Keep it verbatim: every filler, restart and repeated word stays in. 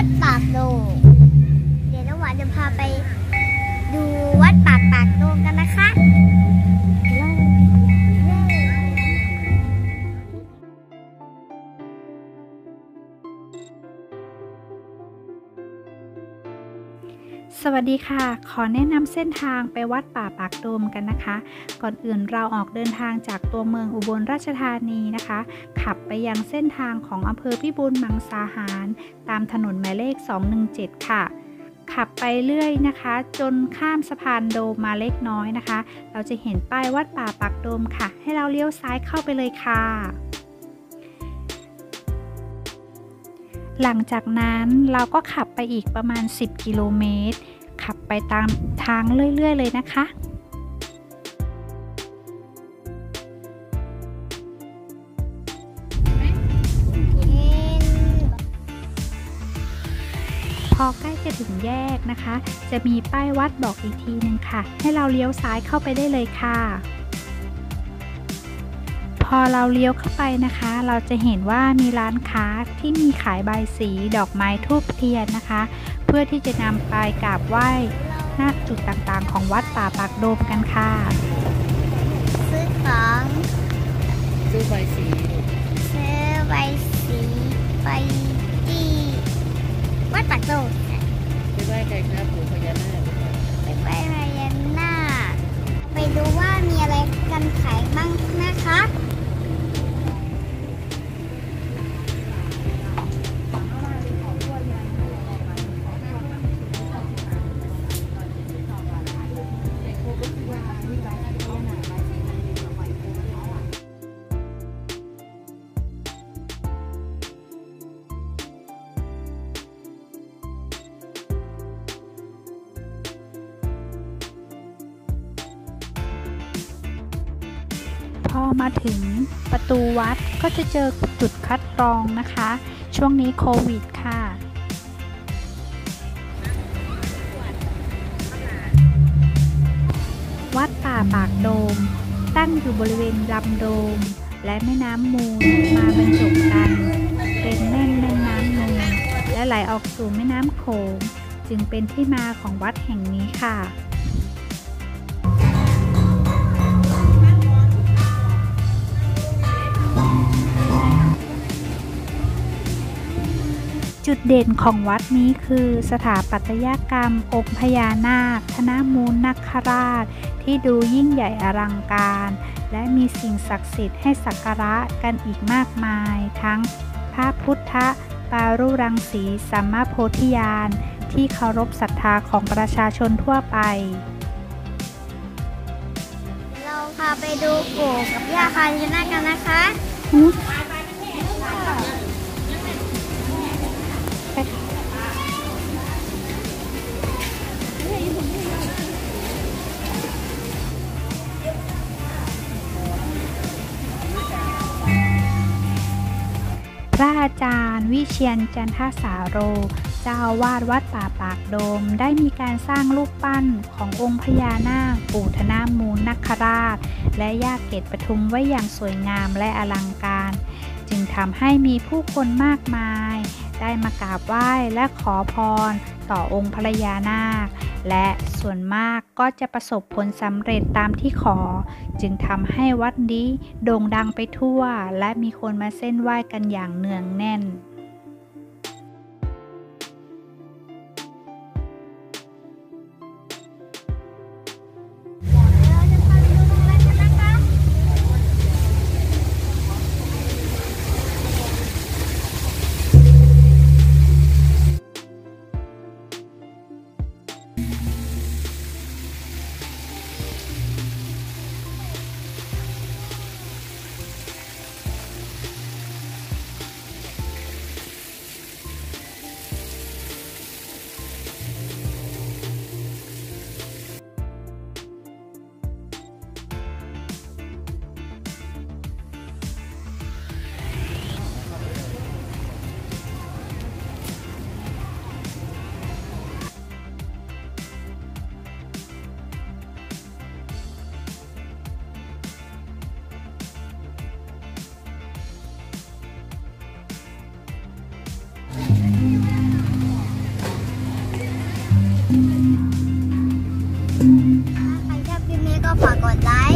ดปากโดมเดี๋ยวน้องหวานจะพาไปดูวัดปากปากโดมกันนะคะสวัสดีค่ะขอแนะนำเส้นทางไปวัดป่าปากโดมกันนะคะก่อนอื่นเราออกเดินทางจากตัวเมืองอุบลราชธานีนะคะขับไปยังเส้นทางของอำเภอพิบูลมังสาหารตามถนนหมายเลขสองหนึ่งเจ็ดค่ะขับไปเรื่อยนะคะจนข้ามสะพานโดมมาเล็กน้อยนะคะเราจะเห็นป้ายวัดป่าปากโดมค่ะให้เราเลี้ยวซ้ายเข้าไปเลยค่ะหลังจากนั้นเราก็ขับไปอีกประมาณสิบกิโลเมตรขับไปตามทางเรื่อยๆเลยนะคะพอใกล้จะถึงแยกนะคะจะมีป้ายวัดบอกอีกทีนึงค่ะให้เราเลี้ยวซ้ายเข้าไปได้เลยค่ะพอเราเลี้ยวเข้าไปนะคะเราจะเห็นว่ามีร้านค้าที่มีขายใบสีดอกไม้ธูปเทียนนะคะเพื่อที่จะนำไปกราบไหว้ณจุดต่างๆของวัดป่าปากโดมกันค่ะซื้อของซื้อใบสีซื้อใบสีไปที่วัดปากโดมไปไหว้ใครครับปู่พญานาคไปไหว้พญานาคไปดูว่ามีอะไรกันขายบ้างนะคะพอมาถึงประตูวัดก็จะเจอจุดคัดกรองนะคะช่วงนี้โควิดค่ะวัดป่าปากโดมตั้งอยู่บริเวณลำโดมและแม่น้ำมูลมาบรรจบกันเป็นแม่แม่น้ำมูลและไหลออกสู่แม่น้ำโขงจึงเป็นที่มาของวัดแห่งนี้ค่ะจุดเด่นของวัดนี้คือสถาปัตยกรรมองค์พญานาคธนมูลนาคราชที่ดูยิ่งใหญ่อลังการและมีสิ่งศักดิ์สิทธิ์ให้สักการะกันอีกมากมายทั้งพระพุทธปารุรังสีสัมมาโพธิญาณที่เคารพศรัทธาของประชาชนทั่วไปเราพาไปดูปู่กับย่าพญานาคกันนะคะพระอาจารย์วิเชียรจันทสาโรเจ้าอาวาสวัดป่าปากโดมได้มีการสร้างรูปปั้นขององค์พญานาคปู่ธนมูลนาคราชและย่าเกศปทุมไว้อย่างสวยงามและอลังการจึงทำให้มีผู้คนมากมายได้มากราบไหว้และขอพรต่อองค์พญานาคและส่วนมากก็จะประสบผลสำเร็จตามที่ขอจึงทำให้วัดนี้โด่งดังไปทั่วและมีคนมาเส้นไหว้กันอย่างเนืองแน่นฝากกดไลค์